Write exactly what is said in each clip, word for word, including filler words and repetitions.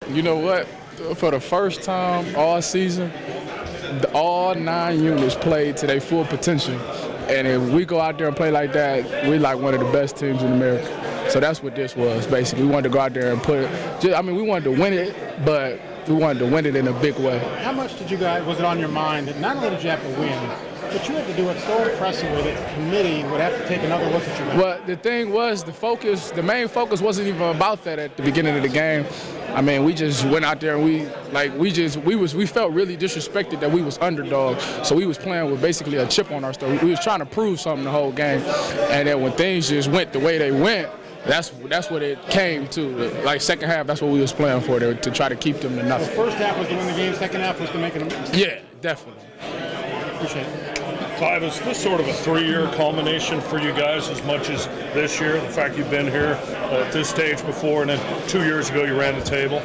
You know what? For the first time all season, the, all nine units played to their full potential. And if we go out there and play like that, we like one of the best teams in America. So that's what this was, basically. We wanted to go out there and put it, just, I mean, we wanted to win it, but we wanted to win it in a big way. How much did you guys, was it on your mind that not only did you have to win, but you had to do it so impressively that the committee would have to take another look at you? Well, the thing was, the focus, the main focus wasn't even about that at the beginning of the game. I mean, we just went out there and we, like, we just, we was, we felt really disrespected that we was underdogs. So we was playing with basically a chip on our shoulder. We was trying to prove something the whole game. And then when things just went the way they went, that's that's what it came to. Like, second half, that's what we was playing for, to, to try to keep them to nothing. The first half was to win the game, second half was to make it a Yeah, definitely. Appreciate it. Tyvis, this sort of a three-year culmination for you guys as much as this year, the fact you've been here at this stage before, and then two years ago you ran the table?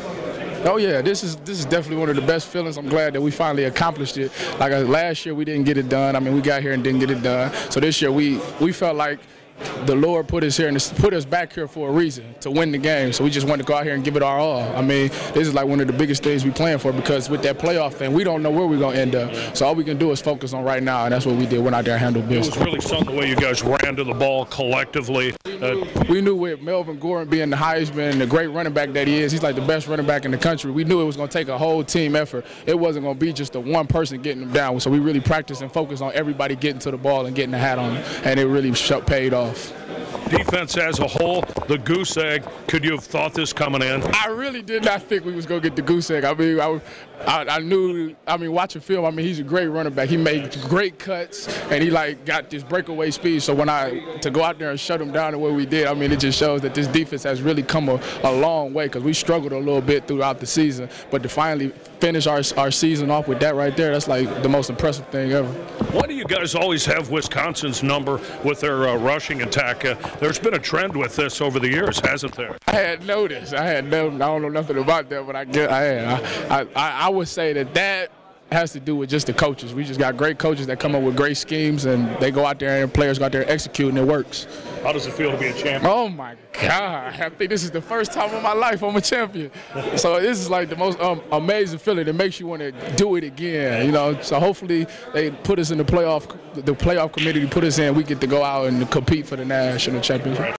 Oh yeah, this is this is definitely one of the best feelings. I'm glad that we finally accomplished it. Like uh, last year, we didn't get it done. I mean, we got here and didn't get it done. So this year, we we felt like the Lord put us here and put us back here for a reason, to win the game. So we just wanted to go out here and give it our all. I mean, this is like one of the biggest things we playing for, because with that playoff thing, we don't know where we're going to end up. So all we can do is focus on right now, and that's what we did. Went out there and handled business. It was really something the way you guys ran to the ball collectively. Uh, we knew with Melvin Gordon being the Heisman and the great running back that he is, he's like the best running back in the country. We knew it was going to take a whole team effort. It wasn't going to be just a one person getting them down. So we really practiced and focused on everybody getting to the ball and getting the hat on, and it really paid off. Defense as a whole, the goose egg, could you have thought this coming in? I really did not think we was going to get the goose egg. I mean, I, I, I knew, I mean, watching film, I mean, he's a great running back. He made great cuts, and he, like, got this breakaway speed. So when I, to go out there and shut him down the way we did, I mean, it just shows that this defense has really come a, a long way, because we struggled a little bit throughout the season. But to finally finish our, our season off with that right there, that's, like, the most impressive thing ever. Why do you guys always have Wisconsin's number with their uh, rushing attack? Uh, there's been a trend with this over the years, hasn't there? I had noticed. I had no, I don't know nothing about that, but I get, I had. I, I, I would say that that has to do with just the coaches. We just got great coaches that come up with great schemes, and they go out there and players go out there and execute, and it works. How does it feel to be a champion? Oh my God! I think this is the first time in my life I'm a champion. So this is like the most um, amazing feeling. It makes you want to do it again. You know. So hopefully they put us in the playoff, the playoff committee put us in. We get to go out and compete for the national championship.